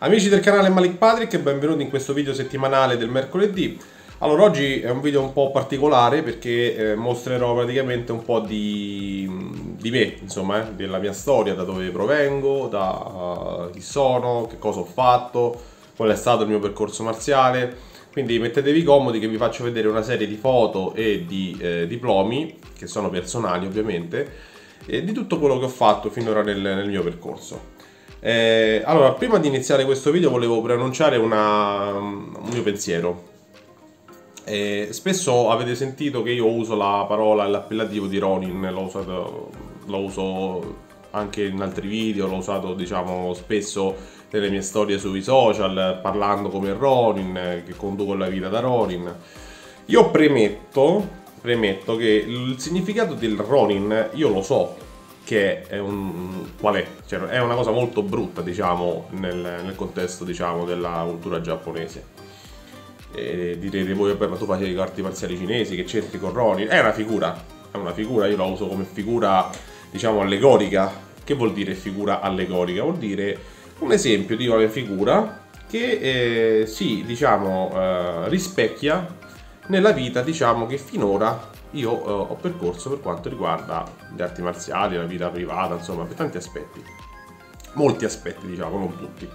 Amici del canale Malik Patrick, benvenuti in questo video settimanale del mercoledì. Allora, oggi è un video un po' particolare perché mostrerò praticamente un po' di me, insomma, della mia storia, da dove provengo, da chi sono, che cosa ho fatto, qual è stato il mio percorso marziale. Quindi mettetevi comodi che vi faccio vedere una serie di foto e di diplomi, che sono personali ovviamente, e di tutto quello che ho fatto finora nel mio percorso. Allora, prima di iniziare questo video volevo preannunciare un mio pensiero. Spesso avete sentito che io uso la parola, l'appellativo di Ronin, lo uso anche in altri video, l'ho usato diciamo spesso nelle mie storie sui social, parlando come Ronin, che conduco la vita da Ronin. Io premetto che il significato del Ronin io lo so che è qual è? Cioè, è una cosa molto brutta, diciamo, nel contesto, diciamo, della cultura giapponese. Direte voi, vabbè, ma tu facevi arti marziali cinesi, che c'entri con Ronin? È una figura, io la uso come figura, diciamo, allegorica. Che vuol dire figura allegorica? Vuol dire un esempio di una figura che rispecchia nella vita, diciamo, che finora io ho percorso per quanto riguarda le arti marziali, la vita privata, insomma, per tanti aspetti. Molti aspetti, diciamo, non tutti.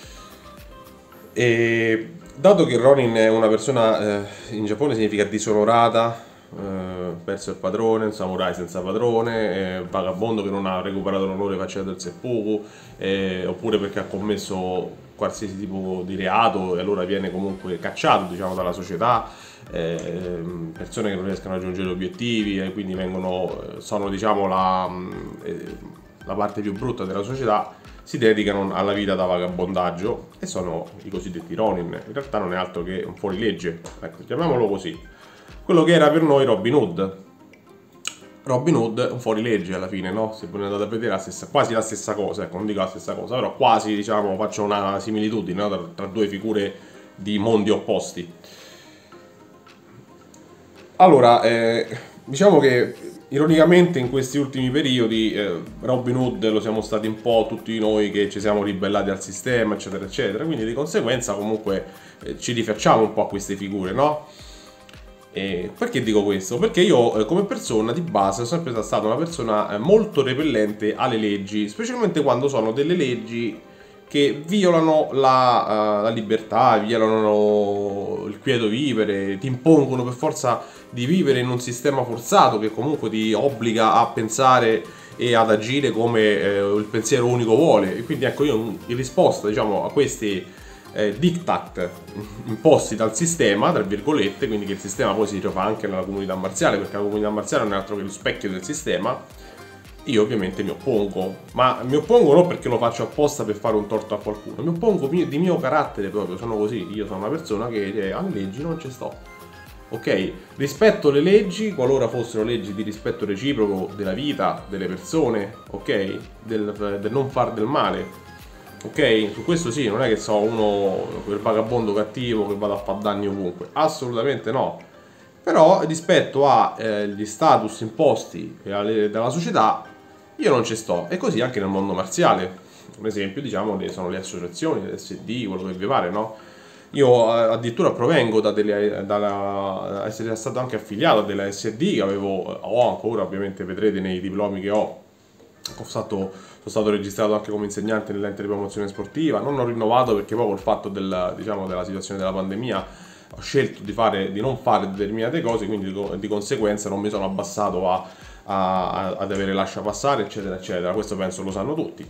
E dato che Ronin è una persona, in Giappone significa disonorata, perso il padrone, un samurai senza padrone, vagabondo che non ha recuperato l'onore facendo il seppuku, oppure perché ha commesso qualsiasi tipo di reato e allora viene comunque cacciato, diciamo, dalla società, persone che non riescono a raggiungere gli obiettivi e quindi sono, diciamo, la parte più brutta della società, si dedicano alla vita da vagabondaggio e sono i cosiddetti Ronin. In realtà non è altro che un fuorilegge, ecco, chiamiamolo così. Quello che era per noi Robin Hood. Robin Hood è un fuorilegge alla fine, no? Se voi andate a vedere quasi la stessa cosa, ecco, non dico la stessa cosa, però quasi, diciamo, faccio una similitudine, no? tra due figure di mondi opposti. Allora, diciamo che ironicamente in questi ultimi periodi Robin Hood lo siamo stati un po' tutti noi che ci siamo ribellati al sistema, eccetera, eccetera, quindi di conseguenza comunque ci rifacciamo un po' a queste figure, no? Perché dico questo? Perché io come persona di base sono sempre stata una persona molto repellente alle leggi, specialmente quando sono delle leggi che violano la libertà, violano il quieto vivere, ti impongono per forza di vivere in un sistema forzato che comunque ti obbliga a pensare e ad agire come il pensiero unico vuole. E quindi ecco, io in risposta, diciamo, a questi diktat imposti dal sistema, tra virgolette, quindi che il sistema poi si rifà anche nella comunità marziale, perché la comunità marziale non è altro che lo specchio del sistema, io ovviamente mi oppongo, ma mi oppongo non perché lo faccio apposta per fare un torto a qualcuno, mi oppongo di mio carattere proprio, sono così, io sono una persona che alle leggi non ci sto, ok? Rispetto le leggi, qualora fossero leggi di rispetto reciproco della vita, delle persone, ok? Del non far del male, ok? Su questo sì, non è che so uno, quel vagabondo cattivo che vada a fare danni ovunque, assolutamente no. Però rispetto agli status imposti dalla società, io non ci sto. E così anche nel mondo marziale. Un esempio, diciamo, sono le associazioni, le SD, quello che vi pare, no? Io addirittura provengo da essere stato anche affiliato a della SD, ho ancora, ovviamente vedrete nei diplomi che ho. Sono stato registrato anche come insegnante nell'ente di promozione sportiva, non ho rinnovato perché poi col fatto della situazione della pandemia ho scelto di non fare determinate cose, quindi di conseguenza non mi sono abbassato ad avere lascia passare, eccetera, eccetera. Questo penso lo sanno tutti.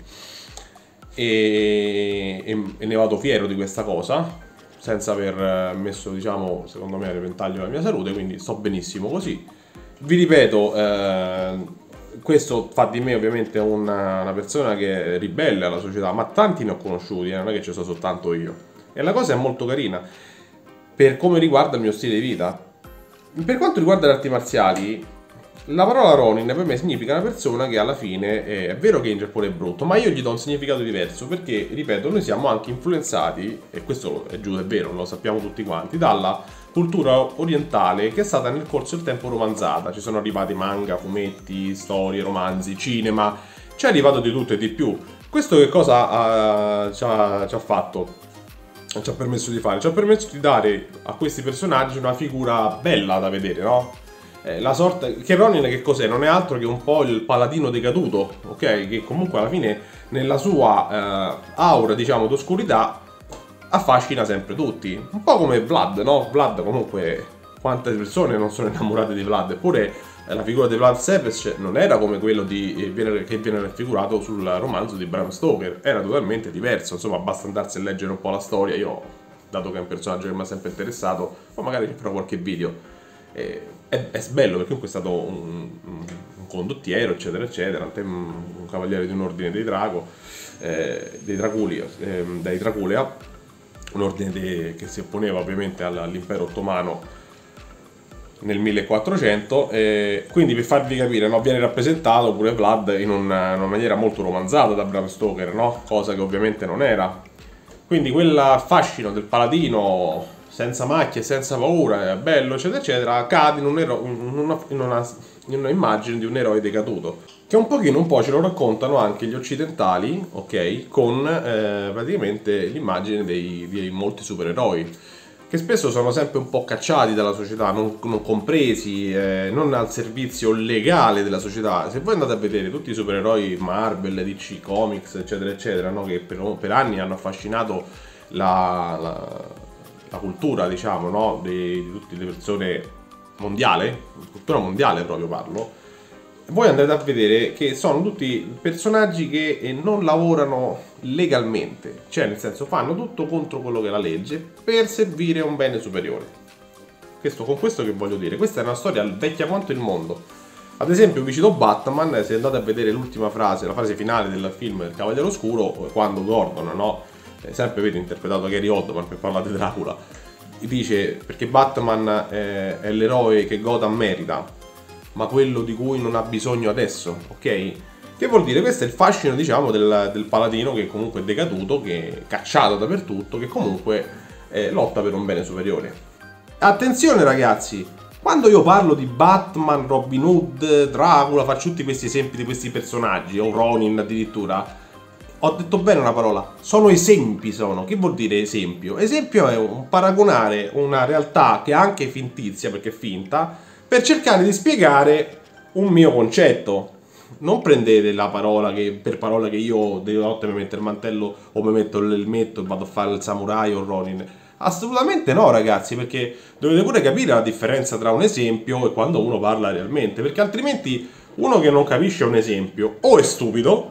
E ne vado fiero di questa cosa, senza aver messo, diciamo, secondo me a repentaglio la mia salute, quindi sto benissimo così. Vi ripeto, questo fa di me ovviamente una persona che è ribelle alla società, ma tanti ne ho conosciuti, non è che ci sono soltanto io. E la cosa è molto carina per come riguarda il mio stile di vita. Per quanto riguarda le arti marziali, la parola Ronin per me significa una persona che alla fine è vero che in Giappone è brutto, ma io gli do un significato diverso perché, ripeto, noi siamo anche influenzati, e questo è giusto, è vero, lo sappiamo tutti quanti, dalla cultura orientale che è stata nel corso del tempo romanzata. Ci sono arrivati manga, fumetti, storie, romanzi, cinema, ci è arrivato di tutto e di più. Questo che cosa ci ha fatto? Ci ha permesso di fare? Ci ha permesso di dare a questi personaggi una figura bella da vedere, no? La sorta che Ronin che cos'è? Non è altro che un po' il paladino decaduto, ok? Che comunque alla fine nella sua aura, diciamo, d'oscurità affascina sempre tutti. Un po' come Vlad, no? Vlad comunque, quante persone non sono innamorate di Vlad, eppure la figura di Vlad Tepes non era come quello che viene raffigurato sul romanzo di Bram Stoker, era totalmente diverso. Insomma, basta andarsi a leggere un po' la storia. Io, dato che è un personaggio che mi ha sempre interessato, poi magari ci farò qualche video. È bello perché comunque è stato un condottiero, eccetera eccetera, un cavaliere di un ordine dei Draco, dei Draculea, un ordine che si opponeva ovviamente all'impero ottomano nel 1400, quindi per farvi capire, no, viene rappresentato pure Vlad in una maniera molto romanzata da Bram Stoker, no? Cosa che ovviamente non era. Quindi quel fascino del paladino senza macchie, senza paura, bello, eccetera eccetera, cade in una immagine di un eroe decaduto, che un po' ce lo raccontano anche gli occidentali, ok, con praticamente l'immagine di molti supereroi, che spesso sono sempre un po' cacciati dalla società, non compresi, non al servizio legale della società. Se voi andate a vedere tutti i supereroi Marvel, DC Comics, eccetera eccetera, no, che per anni hanno affascinato la cultura, diciamo, no, di tutte le persone mondiale, cultura mondiale proprio parlo, voi andrete a vedere che sono tutti personaggi che non lavorano legalmente, cioè nel senso fanno tutto contro quello che è la legge per servire un bene superiore. Con questo che voglio dire? Questa è una storia vecchia quanto il mondo. Ad esempio vi cito Batman, se andate a vedere l'ultima frase, la frase finale del film del Cavaliere Oscuro, quando Gordon, no, sempre avete interpretato Gary Oldman per parlare di Dracula, dice perché Batman è l'eroe che Gotham merita, ma quello di cui non ha bisogno adesso, ok? Che vuol dire? Questo è il fascino, diciamo, del paladino che comunque è decaduto, che è cacciato dappertutto, che comunque lotta per un bene superiore. Attenzione ragazzi, quando io parlo di Batman, Robin Hood, Dracula, faccio tutti questi esempi di questi personaggi, o Ronin addirittura, ho detto bene una parola, sono esempi sono. Che vuol dire esempio? Esempio è un paragonare una realtà che è anche fintizia, perché è finta, per cercare di spiegare un mio concetto. Non prendete la parola per parola che io di notte mi metto il mantello o mi metto l'elmetto e vado a fare il samurai o il Ronin. Assolutamente no ragazzi, perché dovete pure capire la differenza tra un esempio e quando uno parla realmente, perché altrimenti uno che non capisce un esempio o è stupido,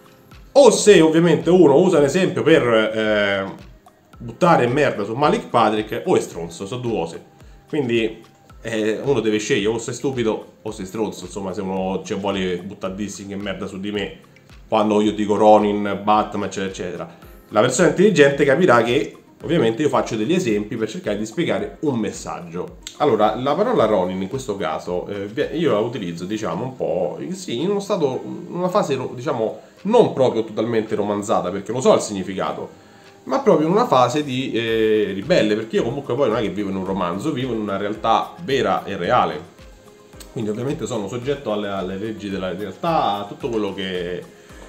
o se ovviamente uno usa un esempio per buttare merda su Malik Patrick, o è stronzo, sono due cose. Quindi uno deve scegliere, o sei stupido o sei stronzo, insomma, se uno ci vuole buttare dissing e merda su di me quando io dico Ronin, Batman, eccetera eccetera. La persona intelligente capirà che ovviamente io faccio degli esempi per cercare di spiegare un messaggio. Allora, la parola Ronin in questo caso io la utilizzo, diciamo, un po', sì, in una fase, diciamo, non proprio totalmente romanzata, perché lo so il significato, ma proprio in una fase di ribelle, perché io comunque poi non è che vivo in un romanzo, vivo in una realtà vera e reale, quindi ovviamente sono soggetto alle leggi della realtà, a tutto quello che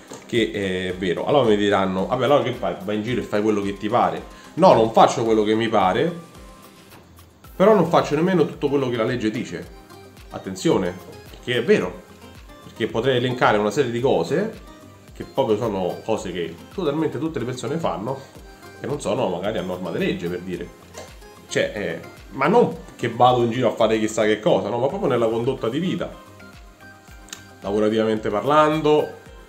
è vero. Allora mi diranno, vabbè, allora che fai? Vai in giro e fai quello che ti pare? No, non faccio quello che mi pare, però non faccio nemmeno tutto quello che la legge dice. Attenzione, perché è vero, perché potrei elencare una serie di cose che proprio sono cose che totalmente tutte le persone fanno, che non sono magari a norma di legge, per dire. Cioè, ma non che vado in giro a fare chissà che cosa, no, ma proprio nella condotta di vita. Lavorativamente parlando,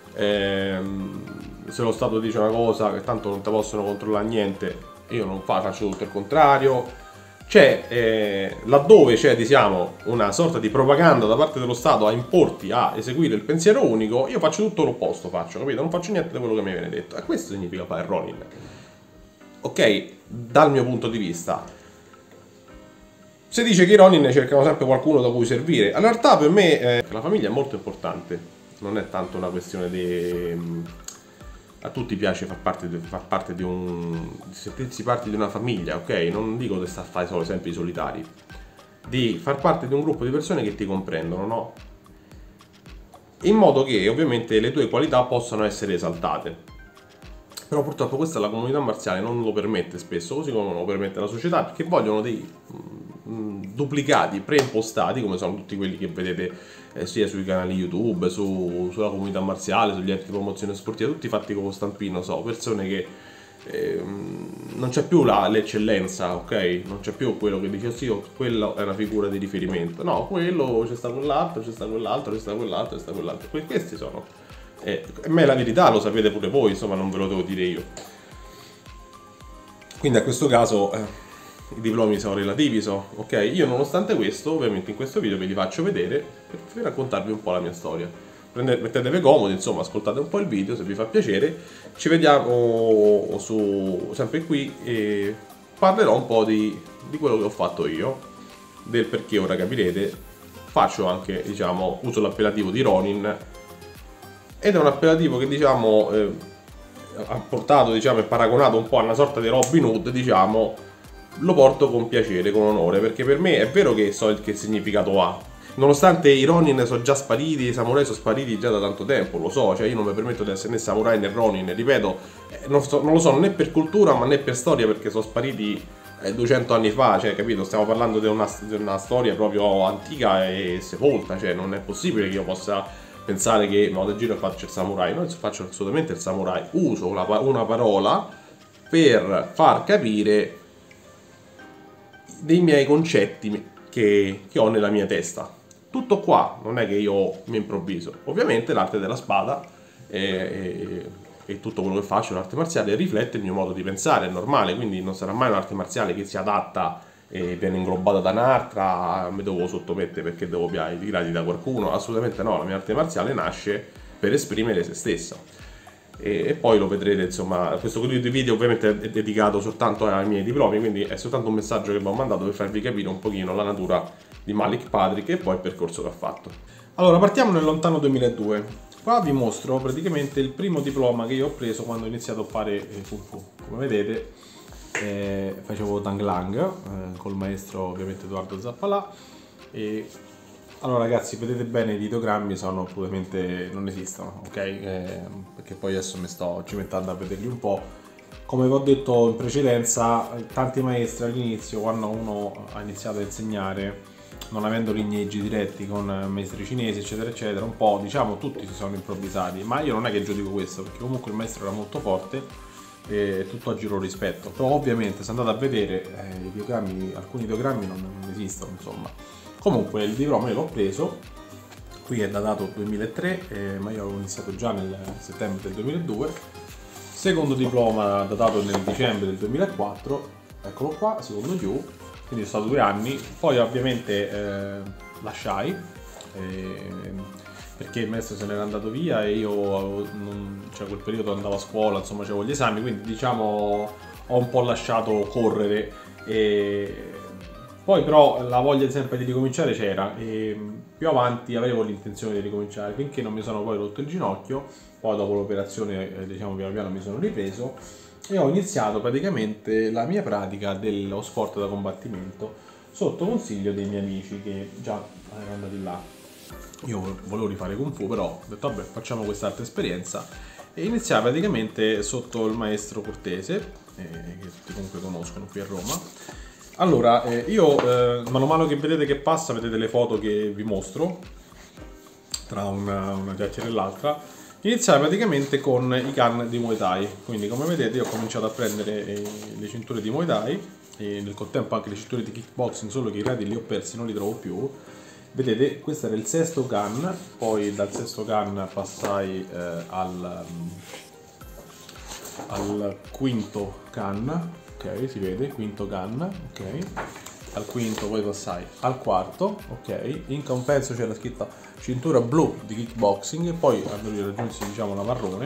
se lo Stato dice una cosa, che tanto non ti possono controllare niente, io non faccio tutto il contrario. C'è, laddove c'è, diciamo, una sorta di propaganda da parte dello Stato a importi a eseguire il pensiero unico, io faccio tutto l'opposto, capito? Non faccio niente di quello che mi viene detto. E questo significa fare Ronin. Ok, dal mio punto di vista. Si dice che i Ronin cercano sempre qualcuno da cui servire. In realtà per me la famiglia è molto importante. Non è tanto una questione di... A tutti piace far parte di sentirsi parte di una famiglia, ok? Non dico di stare a fare solo sempre i solitari, di far parte di un gruppo di persone che ti comprendono, no? In modo che ovviamente le tue qualità possano essere esaltate. Però purtroppo questa la comunità marziale non lo permette spesso, così come non lo permette la società, perché vogliono dei duplicati preimpostati, come sono tutti quelli che vedete sia sui canali YouTube, sulla comunità marziale, sugli enti di promozione sportiva, tutti fatti con lo stampino, persone che non c'è più l'eccellenza, ok? Non c'è più quello che dice sì, quello è una figura di riferimento. No, quello c'è sta quell'altro, c'è sta quell'altro, c'è sta quell'altro, c'è sta quell'altro. Questi sono. A me la verità lo sapete pure voi, insomma, non ve lo devo dire io. Quindi a questo caso i diplomi sono relativi, ok? Io nonostante questo, ovviamente in questo video ve li faccio vedere per raccontarvi un po' la mia storia. Mettetevi comodi, insomma, ascoltate un po' il video se vi fa piacere. Ci vediamo sempre qui e parlerò un po' di quello che ho fatto io, del perché ora capirete. Faccio anche, diciamo, uso l'appellativo di Ronin, ed è un appellativo che, diciamo, ha portato, diciamo, è paragonato un po' a una sorta di Robin Hood, diciamo. Lo porto con piacere, con onore, perché per me è vero che so che significato ha. Nonostante i Ronin sono già spariti, i samurai sono spariti già da tanto tempo, lo so, cioè io non mi permetto di essere né samurai né Ronin, ripeto, non lo so né per cultura ma né per storia, perché sono spariti 200 anni fa, cioè, capito? Stiamo parlando di una storia proprio antica e sepolta, cioè non è possibile che io possa pensare che vado in giro e faccio il samurai. Non faccio assolutamente il samurai, uso una parola per far capire dei miei concetti che ho nella mia testa. Tutto qua, non è che io mi improvviso. Ovviamente l'arte della spada e tutto quello che faccio, l'arte marziale, riflette il mio modo di pensare, è normale, quindi non sarà mai un'arte marziale che si adatta e viene inglobata da un'altra, mi devo sottomettere perché devo piare i gradi da qualcuno, assolutamente no, la mia arte marziale nasce per esprimere se stessa. E poi lo vedrete, insomma, questo video ovviamente è dedicato soltanto ai miei diplomi, quindi è soltanto un messaggio che vi ho mandato per farvi capire un pochino la natura di Malik Patrick e poi il percorso che ha fatto. Allora, partiamo nel lontano 2002. Qua vi mostro praticamente il primo diploma che io ho preso quando ho iniziato a fare Kung Fu. Come vedete facevo Tang Lang col maestro ovviamente Edoardo Zappalà. E allora ragazzi, vedete bene, i ideogrammi sono assolutamente non esistono, ok? Perché poi adesso mi sto cimentando a vederli un po'. Come vi ho detto in precedenza, tanti maestri all'inizio, quando uno ha iniziato a insegnare, non avendo lineaggi diretti con maestri cinesi eccetera eccetera, un po', diciamo, tutti si sono improvvisati, ma io non è che giudico questo, perché comunque il maestro era molto forte e tutt'oggi lo rispetto. Però ovviamente se andate a vedere i ideogrammi, alcuni ideogrammi non esistono, insomma. Comunque il diploma io l'ho preso, qui è datato 2003, ma io avevo iniziato già nel settembre del 2002. Secondo diploma datato nel dicembre del 2004, eccolo qua, secondo Yu, quindi sono stato 2 anni. Poi ovviamente lasciai, perché il maestro se n'era andato via e io cioè quel periodo andavo a scuola, insomma avevo gli esami, quindi diciamo ho un po' lasciato correre. Poi però la voglia sempre di ricominciare c'era, e più avanti avevo l'intenzione di ricominciare, finché non mi sono poi rotto il ginocchio. Poi dopo l'operazione diciamo piano piano mi sono ripreso e ho iniziato praticamente la mia pratica dello sport da combattimento sotto consiglio dei miei amici che già erano andati là. Io volevo rifare Kung Fu, però ho detto vabbè, facciamo quest'altra esperienza e iniziai praticamente sotto il maestro Cortese, che tutti comunque conoscono qui a Roma. Allora, io mano a mano che vedete che passa, vedete le foto che vi mostro tra una chiacchiera e l'altra, iniziai praticamente con i kan di Muay Thai. Quindi come vedete io ho cominciato a prendere le cinture di Muay Thai e nel contempo anche le cinture di kickboxing, solo che i gradi li ho persi, non li trovo più. Vedete, questo era il sesto kan, poi dal sesto kan passai al quinto kan, ok, si vede, quinto kan, ok, al quinto poi passai al quarto, ok, in compenso c'è la scritta cintura blu di kickboxing e poi raggiunsi, diciamo, la marrone,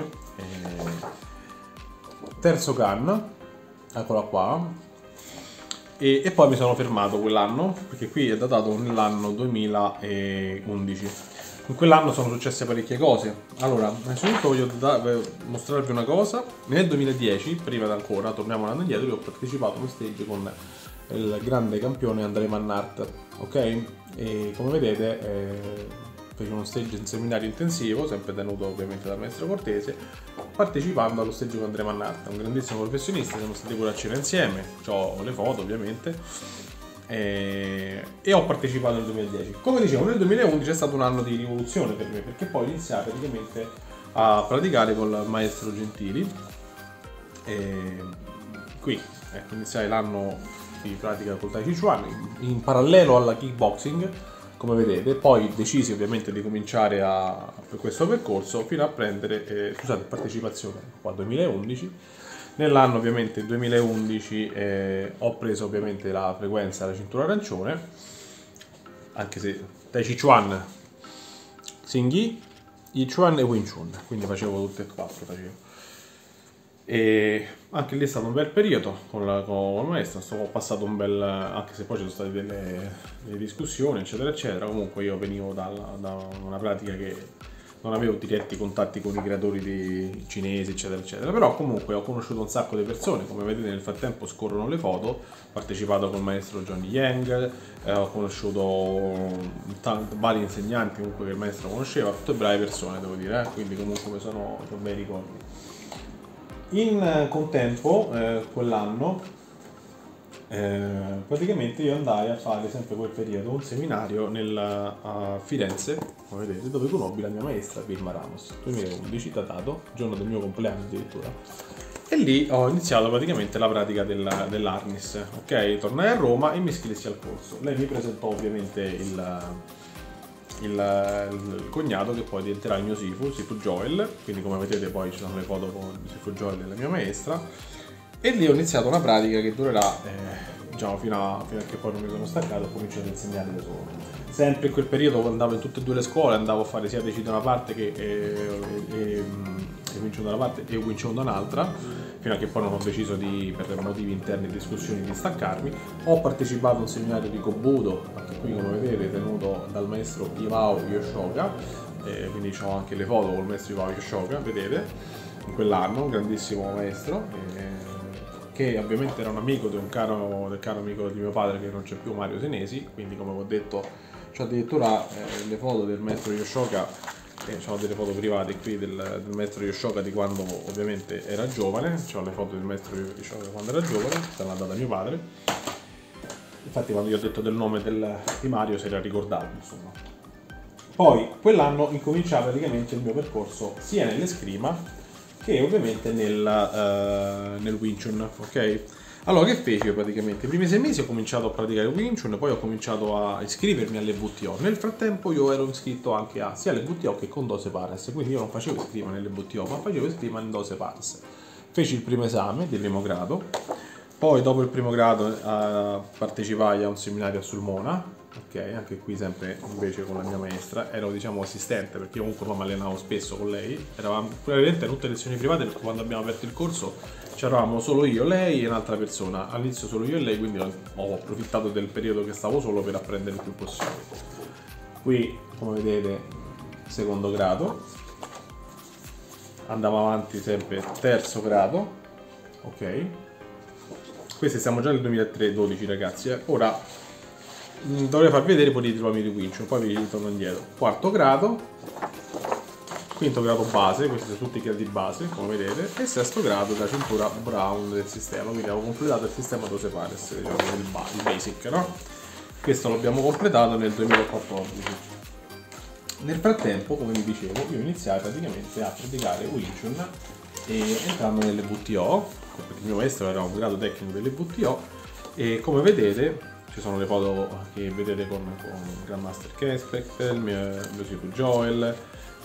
terzo kan, eccola qua. E poi mi sono fermato quell'anno, perché qui è datato nell'anno 2011. In quell'anno sono successe parecchie cose. Allora, innanzitutto voglio mostrarvi una cosa. Nel 2010, prima ancora, torniamo un anno indietro, io ho partecipato a uno stage con il grande campione André Mannart, ok? E come vedete fece uno stage in seminario intensivo, sempre tenuto ovviamente dal maestro Cortese, partecipando allo stage con Andrea Mannatta, un grandissimo professionista, siamo stati pure a cena insieme, ho le foto ovviamente, e ho partecipato nel 2010. Come dicevo, nel 2011 è stato un anno di rivoluzione per me, perché poi iniziai praticamente a praticare con il maestro Gentili, e qui iniziai l'anno di pratica col Tai Chi Chuan in parallelo alla kickboxing, come vedete. Poi decisi ovviamente di cominciare per questo percorso fino a prendere partecipazione qua 2011. Nell'anno ovviamente 2011 ho preso ovviamente la frequenza della cintura arancione, anche se Tai Chi Chuan, Xing Yi, Yi Chuan e Wing Chun, quindi facevo tutte e quattro, e anche lì è stato un bel periodo con il maestro. Ho passato un bel, anche se poi ci sono state delle discussioni eccetera eccetera. Comunque io venivo da una pratica che non avevo diretti contatti con i creatori cinesi eccetera eccetera, però comunque ho conosciuto un sacco di persone, come vedete nel frattempo scorrono le foto. Ho partecipato con il maestro Johnny Yang, ho conosciuto vari insegnanti comunque che il maestro conosceva, tutte brave persone devo dire, quindi comunque sono bei ricordi. In contempo, quell'anno, praticamente io andai a fare sempre quel periodo un seminario a Firenze, come vedete, dove conobbi la mia maestra Vilma Ramos, 2011, datato, giorno del mio compleanno addirittura. E lì ho iniziato praticamente la pratica dell'Arnis, ok? Tornai a Roma e mi iscrissi al corso. Lei mi presentò ovviamente il cognato che poi diventerà il mio Sifu Joel, quindi come vedete poi ci sono le foto con Sifu Joel della mia maestra, e lì ho iniziato una pratica che durerà diciamo fino a che poi non mi sono staccato, ho cominciato ad insegnare da solo. Sempre in quel periodo andavo in tutte e due le scuole, andavo a fare sia Tai Chi da una parte che Wing Chun da una parte e Wing Chun da un'altra, fino a che poi non ho deciso per motivi interni e discussioni di staccarmi. Ho partecipato a un seminario di Kobudo, anche qui come vedete tenuto dal maestro Iwao Yoshoka, quindi ho anche le foto col maestro Iwao Yoshoka, vedete, in quell'anno, un grandissimo maestro, che ovviamente era un amico del caro amico di mio padre che non c'è più, Mario Senesi, quindi come ho detto c'ho addirittura le foto del maestro Yoshoka, ho delle foto private qui del maestro Yoshoka di quando ovviamente era giovane, ho le foto del maestro Yoshoka quando era giovane, stanno andate da mio padre. Infatti quando gli ho detto del nome di Mario si era ricordato, insomma. Poi quell'anno incominciava praticamente il mio percorso sia nell'eskrima che ovviamente nel Wing Chun, ok? Allora, che feci io praticamente? I primi 6 mesi ho cominciato a praticare Wing Chun, poi ho cominciato a iscrivermi alle WTO. Nel frattempo io ero iscritto anche sia alle WTO che con Dose Pares, quindi io non facevo iscrima nelle WTO, ma facevo iscrima in Dose Pares. Feci il primo esame di primo grado, poi dopo il primo grado partecipai a un seminario a Sulmona, ok? Anche qui sempre invece con la mia maestra, ero diciamo assistente perché io comunque poi mi allenavo spesso con lei, eravamo praticamente tutte lezioni private perché quando abbiamo aperto il corso c'eravamo solo io, lei e un'altra persona, all'inizio solo io e lei, quindi ho approfittato del periodo che stavo solo per apprendere il più possibile. Qui come vedete secondo grado, andavo avanti sempre terzo grado, ok? Questi siamo già nel 2012 ragazzi, ora dovrei farvi vedere poi i diplomi di Wing Chun, poi vi ritorno indietro. Quarto grado, quinto grado base, questi sono tutti i gradi base come vedete, e sesto grado della cintura brown del sistema, quindi avevo completato il sistema Dose Pares, diciamo il basic, no? Questo l'abbiamo completato nel 2014. Nel frattempo, come vi dicevo, io iniziai praticamente a praticare Wing Chun e entrando nelle WTO, perché il mio maestro era un grado tecnico delle WTO, e come vedete ci sono le foto che vedete con Grandmaster Kespect, il mio Sifu Joel,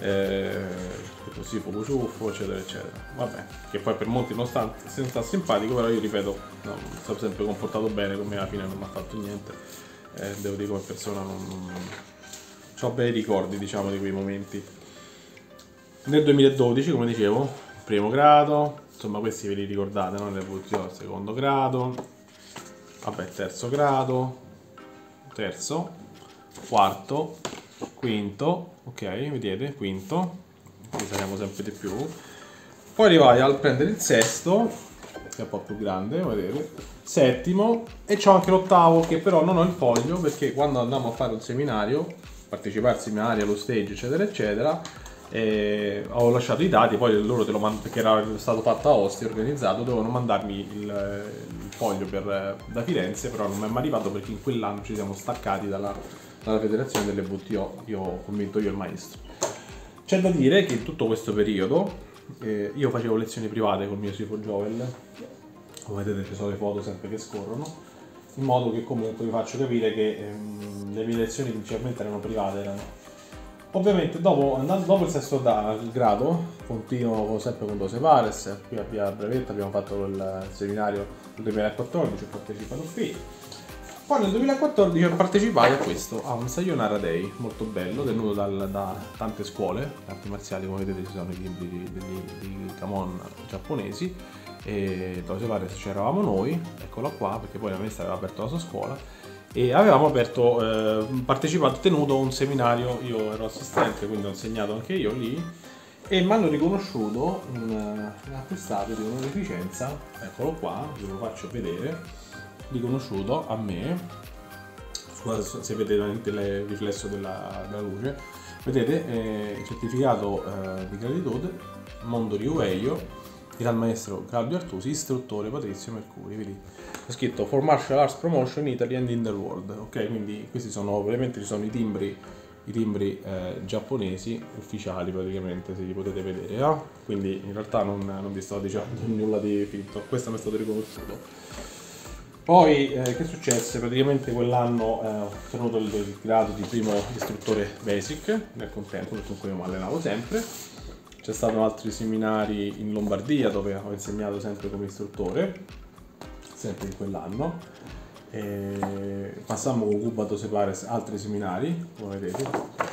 Sifu Kusufu, eccetera eccetera. Vabbè, che poi per molti non sta simpatico, però io ripeto, no, mi sono sempre comportato bene con me, alla fine non mi ha fatto niente, devo dire come persona ho bei ricordi diciamo di quei momenti. Nel 2012 come dicevo, primo grado, insomma questi ve li ricordate, no? Nel WTO secondo grado, vabbè terzo grado, terzo, quarto, quinto, ok, vedete, quinto, qui saliamo sempre di più. Poi arrivai a prendere il sesto, che è un po' più grande, vedete, settimo, e c'ho anche l'ottavo che però non ho il foglio perché quando andammo a fare un seminario, partecipare al seminario, allo stage eccetera eccetera, ho lasciato i dati, poi loro te lo mandano, perché era stato fatto a Ostia, organizzato, dovevano mandarmi il foglio da Firenze, però non mi è mai arrivato perché in quell'anno ci siamo staccati dalla federazione delle WTO, io ho convinto io il maestro. C'è da dire che in tutto questo periodo io facevo lezioni private col mio Sifo Joel, come vedete ci sono le foto sempre che scorrono, in modo che comunque vi faccio capire che le mie lezioni principalmente erano private. Ovviamente dopo il sesto grado continuo sempre con Dose Pares, qui a Via Brevetta abbiamo fatto il seminario nel 2014, ho partecipato qui. Poi nel 2014 ho partecipato a un Sayonara Day molto bello, tenuto da tante scuole arti marziali, come vedete ci sono i libri di Kamon giapponesi, e Dose Pares c'eravamo noi, eccolo qua, perché poi la maestra aveva aperto la sua scuola, e avevamo tenuto un seminario, io ero assistente quindi ho insegnato anche io lì, e mi hanno riconosciuto un attestato di onorificenza, eccolo qua, ve lo faccio vedere, riconosciuto a me, scusate se vedete il riflesso della luce, vedete certificato di gratitudine Mondori Ueio dal maestro Claudio Artusi, istruttore Patrizio Mercuri, vedi? È scritto For Martial Arts Promotion Italy and in the World, ok? Quindi questi sono, ovviamente ci sono i timbri giapponesi ufficiali praticamente, se li potete vedere, no? Quindi in realtà non vi sto dicendo nulla di finto, questo mi è stato riconosciuto. Poi che successe? Praticamente quell'anno ho ottenuto il grado di primo istruttore basic, nel contempo, perché comunque io mi allenavo sempre. C'è stato altri seminari in Lombardia dove ho insegnato sempre come istruttore, sempre in quell'anno. Passammo con Cuba Dose Pares altri seminari, come vedete,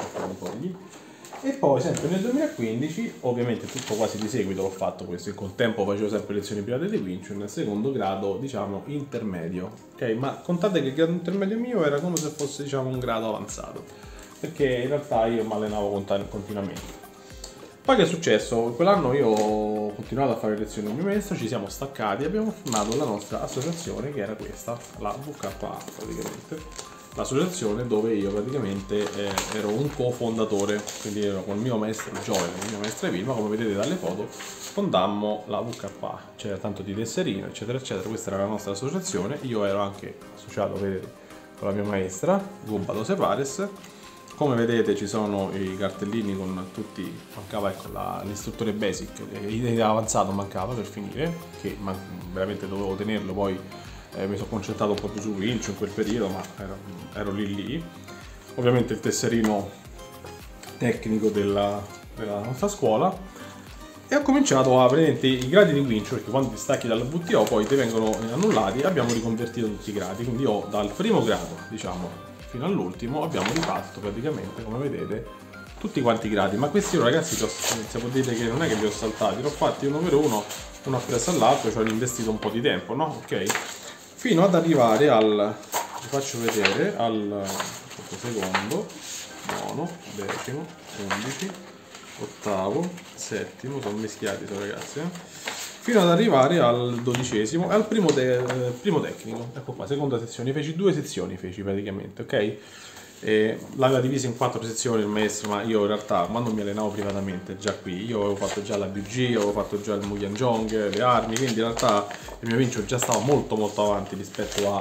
e poi sempre nel 2015, ovviamente tutto quasi di seguito l'ho fatto questo, in contempo facevo sempre lezioni private di Wing Chun, nel secondo grado diciamo intermedio, ok? Ma contate che il grado intermedio mio era come se fosse diciamo un grado avanzato, perché in realtà io mi allenavo continuamente. Poi che è successo? Quell'anno io ho continuato a fare lezioni al mio maestro, ci siamo staccati e abbiamo formato la nostra associazione, che era questa, la WKA praticamente, l'associazione dove io praticamente ero un cofondatore, quindi ero con il mio maestro Joel e il mio maestro Vilma, come vedete dalle foto, fondammo la WKA, c'era tanto di tesserino eccetera eccetera, questa era la nostra associazione, io ero anche associato, vedete, con la mia maestra, Gubba Dose Pares. Come vedete ci sono i cartellini con tutti, mancava ecco, l'istruttore basic, avanzato mancava per finire, che veramente dovevo tenerlo, poi mi sono concentrato un po' più su Wing Chun in quel periodo, ma ero lì. Ovviamente il tesserino tecnico della nostra scuola, e ho cominciato a prendere i gradi di Wing Chun, perché quando ti stacchi dalla WTO poi ti vengono annullati, abbiamo riconvertito tutti i gradi, quindi io dal primo grado, diciamo, fino all'ultimo abbiamo rifatto praticamente, come vedete, tutti quanti i gradi, ma questi io ragazzi, se potete che non è che li ho saltati, li ho fatti uno per uno appresso all'altro, cioè ho investito un po' di tempo, no? Ok? Fino ad arrivare vi faccio vedere, al secondo, nono, decimo, 11, ottavo, settimo, sono mischiati ragazzi, fino ad arrivare al 12esimo e al primo tecnico. Ecco qua, seconda sezione, feci 2 sezioni praticamente, ok? L'aveva divisa in 4 sezioni il maestro, ma io in realtà quando mi allenavo privatamente già qui, io avevo fatto già la BG, avevo fatto già il Muyan Jong, le armi, quindi in realtà il mio Wing Chun già stava molto avanti rispetto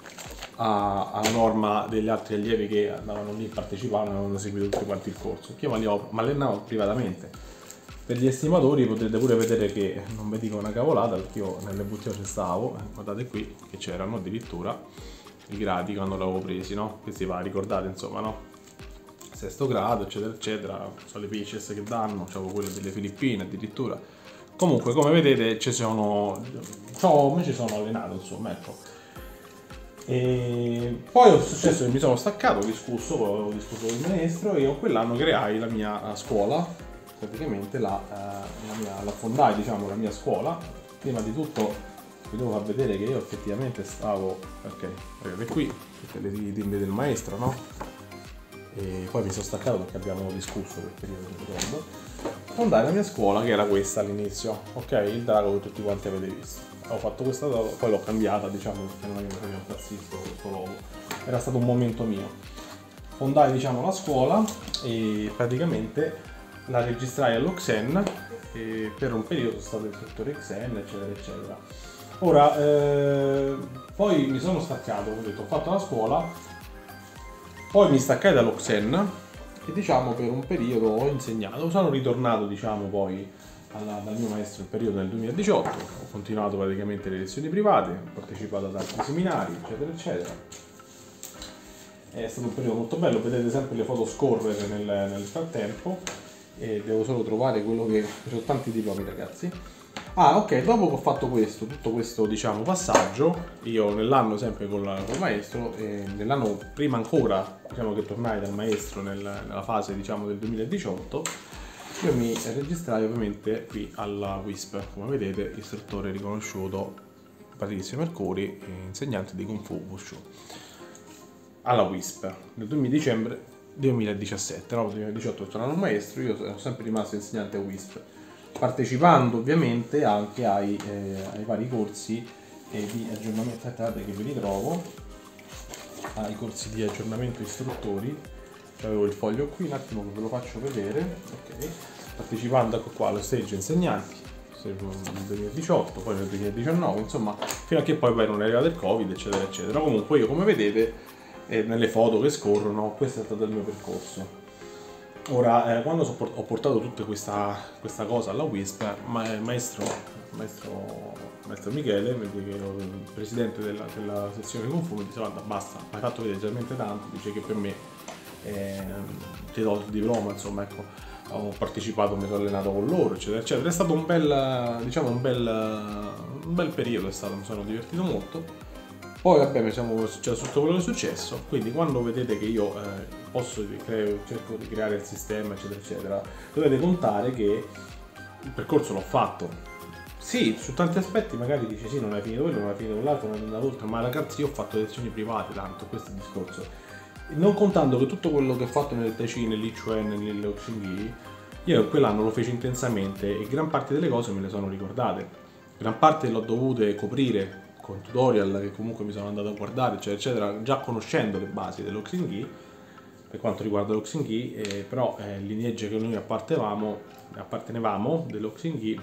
alla norma degli altri allievi che andavano lì, partecipavano e avevano seguito tutti quanti il corso. Io mi allenavo privatamente. Per gli estimatori potete pure vedere che non vi dico una cavolata, perché io nelle WTO ci stavo, guardate qui che c'erano addirittura i gradi quando l'avevo presi, no? Questi va ricordate insomma, no? Sesto grado eccetera eccetera, sono le pitches che danno, c'avevo quelle delle Filippine addirittura. Comunque come vedete mi ci sono allenato insomma, ecco. E poi è successo che mi sono staccato, ho discusso con il maestro e io quell'anno creai la mia scuola, praticamente la fondai, diciamo, la mia scuola. Prima di tutto vi devo far vedere che io effettivamente stavo, ok, vedete qui tutte le timbri del maestro, no? E poi mi sono staccato perché abbiamo discusso quel periodo, mi ricordo. Fondai la mia scuola, che era questa all'inizio, ok, il drago che tutti quanti avete visto. Ho fatto questa, poi l'ho cambiata, diciamo, perché non è che mi faceva impazzire questo logo, era stato un momento mio. Fondai, diciamo, la scuola e praticamente la registrai all'Oxen e per un periodo sono stato istruttore Xen, eccetera eccetera. Ora, poi mi sono staccato, ho detto, ho fatto la scuola, poi mi staccai dall'Oxen e diciamo per un periodo ho insegnato, sono ritornato diciamo poi dal mio maestro nel periodo del 2018, ho continuato praticamente le lezioni private, ho partecipato ad altri seminari, eccetera eccetera. È stato un periodo molto bello, vedete sempre le foto scorrere nel frattempo e devo solo trovare quello che... ci sono tanti diplomi ragazzi. Ah ok, dopo che ho fatto questo, tutto questo diciamo passaggio, io nell'anno sempre col maestro, nell'anno prima ancora diciamo che tornai dal maestro nella fase diciamo del 2018, io mi registrai ovviamente qui alla WISP, come vedete istruttore riconosciuto Patrizio Mercuri, insegnante di Kung Fu Wushu alla WISP nel dicembre 2017, no? Nel 2018 tornato al maestro, io sono sempre rimasto insegnante a WISP, partecipando ovviamente anche ai vari corsi di aggiornamento, aspettate che ve li trovo, ai corsi di aggiornamento istruttori, avevo il foglio qui, un attimo che ve lo faccio vedere, ok, partecipando ecco qua allo stage insegnanti nel 2018, poi nel 2019, insomma, fino a che poi non è arrivato il Covid, eccetera, eccetera. Comunque io, come vedete, nelle foto che scorrono, questo è stato il mio percorso. Ora, quando ho portato tutta questa cosa alla WISP, il maestro Michele, il presidente della sezione Kung Fu, mi disse guarda basta, hai fatto vedere talmente tanto, dice che per me ti do il diploma, insomma ecco, ho partecipato, mi sono allenato con loro, eccetera, eccetera. È stato un bel, diciamo, un bel periodo, è stato, mi sono divertito molto. Poi vabbè, c'è tutto quello che è successo, quindi quando vedete che io cerco di creare il sistema, eccetera, eccetera, dovete contare che il percorso l'ho fatto. Sì, su tanti aspetti magari dice sì, non hai finito quello, non hai finito quell'altro, non hai finito l'altro, ma ragazzi io ho fatto lezioni private, tanto, questo è il discorso. Non contando che tutto quello che ho fatto nel Tai Chi, nel Chuan e nel Xingyi, io quell'anno lo feci intensamente e gran parte delle cose me le sono ricordate. Gran parte l'ho dovute coprire con tutorial che comunque mi sono andato a guardare, eccetera, eccetera, già conoscendo le basi dello Xingyi, per quanto riguarda lo Xingyi, però il lineage che noi appartenevamo dello Xingyi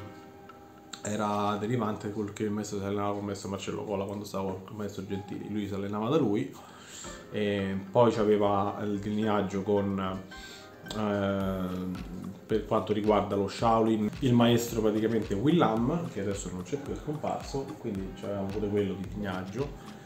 era derivante da quello che il maestro si allenava con il maestro Marcello Cola quando stavo con il maestro Gentili, lui si allenava da lui, e poi aveva il lineaggio con per quanto riguarda lo Shaolin, il maestro praticamente Willam, che adesso non c'è più, è scomparso, quindi avevamo pure quello di lignaggio.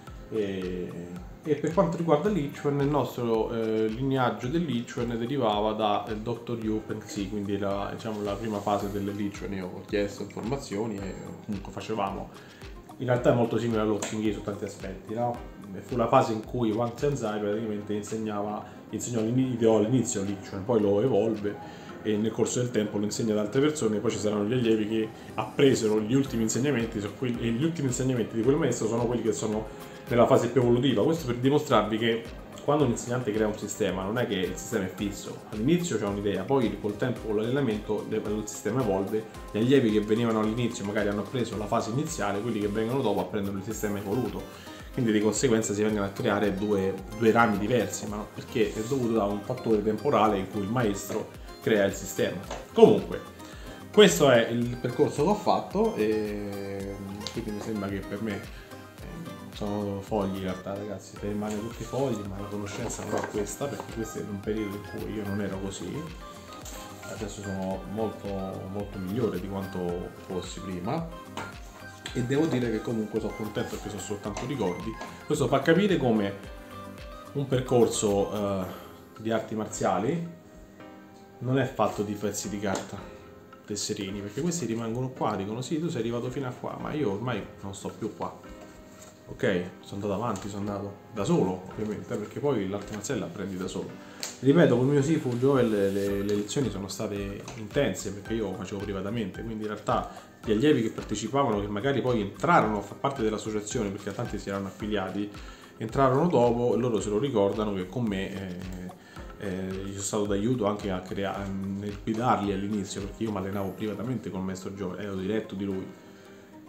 E per quanto riguarda l'Ichuan, il nostro lignaggio dell'Ichuan derivava da Dr. Yu Pengxi, quindi diciamo, la prima fase dell'Ichuan. Io ho chiesto informazioni e comunque facevamo, in realtà è molto simile allo Xingyi su tanti aspetti, no? Fu la fase in cui Wang Tianzai praticamente insegnò all'inizio l'Ichuan, poi lo evolve e nel corso del tempo lo insegna ad altre persone, e poi ci saranno gli allievi che appresero gli ultimi insegnamenti, e gli ultimi insegnamenti di quel maestro sono quelli che sono nella fase più evolutiva. Questo per dimostrarvi che quando un insegnante crea un sistema non è che il sistema è fisso, all'inizio c'è un'idea, poi col tempo, con l'allenamento, il sistema evolve, gli allievi che venivano all'inizio magari hanno appreso la fase iniziale, quelli che vengono dopo apprendono il sistema evoluto, quindi di conseguenza si vengono a creare due rami diversi, ma perché è dovuto da un fattore temporale in cui il maestro crea il sistema. Comunque, questo è il percorso che ho fatto e quindi mi sembra che per me sono fogli in realtà ragazzi, per rimane tutti fogli, ma la conoscenza non è questa, perché questo è un periodo in cui io non ero così, adesso sono molto molto migliore di quanto fossi prima e devo dire che comunque sono contento perché sono soltanto ricordi. Questo fa capire come un percorso di arti marziali non è fatto di pezzi di carta tesserini, perché questi rimangono qua, dicono sì tu sei arrivato fino a qua, ma io ormai non sto più qua, ok? Sono andato avanti, sono andato da solo ovviamente, perché poi l'arte marziale la apprendi da solo. Ripeto, con il mio Sifu Joel le lezioni sono state intense perché io lo facevo privatamente, quindi in realtà gli allievi che partecipavano, che magari poi entrarono a far parte dell'associazione, perché tanti si erano affiliati, entrarono dopo e loro se lo ricordano che con me gli sono stato d'aiuto anche nel guidarli all'inizio, perché io mi allenavo privatamente con il maestro Joel, ero diretto di lui.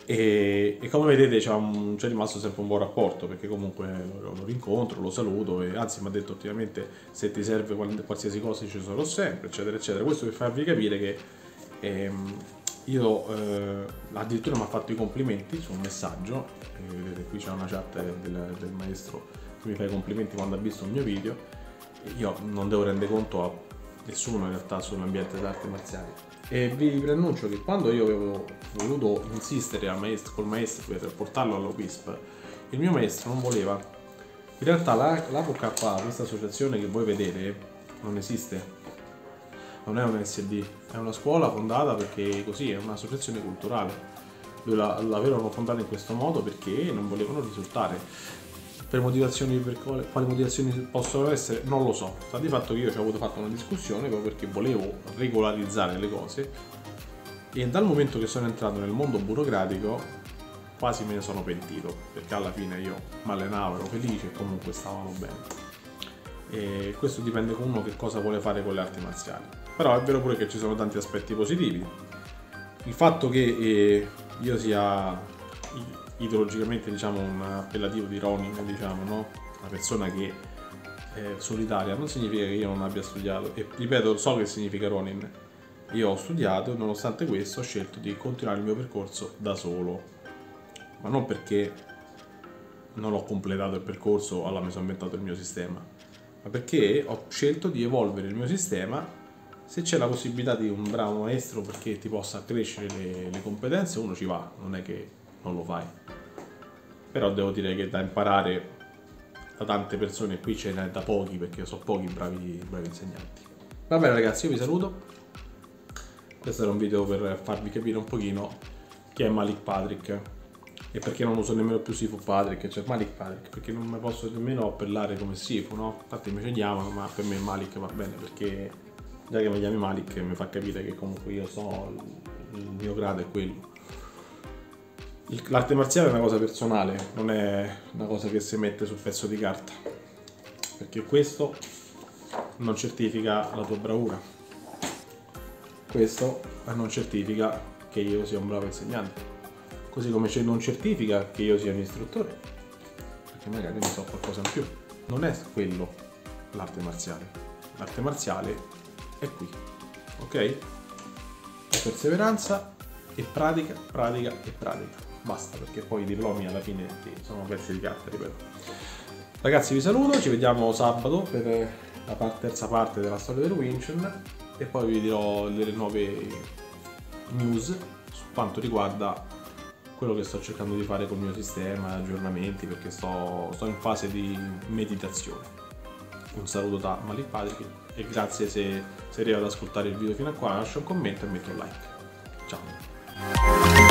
E come vedete c'è rimasto sempre un buon rapporto, perché comunque lo rincontro, lo saluto e anzi mi ha detto ultimamente se ti serve qualsiasi cosa ci sarò sempre, eccetera eccetera. Questo per farvi capire che io addirittura mi ha fatto i complimenti su un messaggio, vedete qui c'è una chat del maestro che mi fa i complimenti quando ha visto il mio video. Io non devo rendere conto a nessuno in realtà sull'ambiente delle arti marziali. E vi preannuncio che quando io avevo voluto insistere col maestro per portarlo allo WISP, il mio maestro non voleva. In realtà la VKA, questa associazione che voi vedete, non esiste, non è un SD, è una scuola fondata perché così, è un'associazione culturale. L'avevano fondata in questo modo perché non volevano risultare. Per quali motivazioni possono essere non lo so, sta di fatto che io ci ho avuto fatto una discussione proprio perché volevo regolarizzare le cose e dal momento che sono entrato nel mondo burocratico quasi me ne sono pentito, perché alla fine io mi allenavo, ero felice e comunque stavamo bene. E questo dipende con uno che cosa vuole fare con le arti marziali, però è vero pure che ci sono tanti aspetti positivi. Il fatto che io sia ideologicamente diciamo un appellativo di Ronin, diciamo, no? Una persona che è solitaria, non significa che io non abbia studiato, e ripeto, so che significa Ronin. Io ho studiato e nonostante questo ho scelto di continuare il mio percorso da solo, ma non perché non ho completato il percorso, allora mi sono inventato il mio sistema, ma perché ho scelto di evolvere il mio sistema. Se c'è la possibilità di un bravo maestro perché ti possa accrescere le competenze, uno ci va, non è che non lo fai. Però devo dire che da imparare da tante persone qui ce n'è da pochi, perché io so pochi bravi insegnanti. Va bene ragazzi, io vi saluto. Questo era un video per farvi capire un pochino chi è Malik Patrick e perché non uso nemmeno più Sifu Patrick, cioè Malik Patrick, perché non mi posso nemmeno appellare come Sifu, no? Infatti mi ci chiamano, ma per me Malik va bene, perché già che mi chiami Malik mi fa capire che comunque io so, il mio grado è quello. L'arte marziale è una cosa personale, non è una cosa che si mette sul pezzo di carta, perché questo non certifica la tua bravura, questo non certifica che io sia un bravo insegnante, così come non certifica che io sia un istruttore, perché magari ne so qualcosa in più. Non è quello l'arte marziale è qui, ok? Perseveranza e pratica, basta, perché poi i diplomi alla fine sono pezzi di carta, ripeto. Ragazzi vi saluto, ci vediamo sabato per la terza parte della storia del Wing Chun e poi vi dirò delle nuove news su quanto riguarda quello che sto cercando di fare col mio sistema, aggiornamenti, perché sto in fase di meditazione. Un saluto da Malik Patrick e grazie se arrivate ad ascoltare il video fino a qua, lascia un commento e metti un like. Ciao!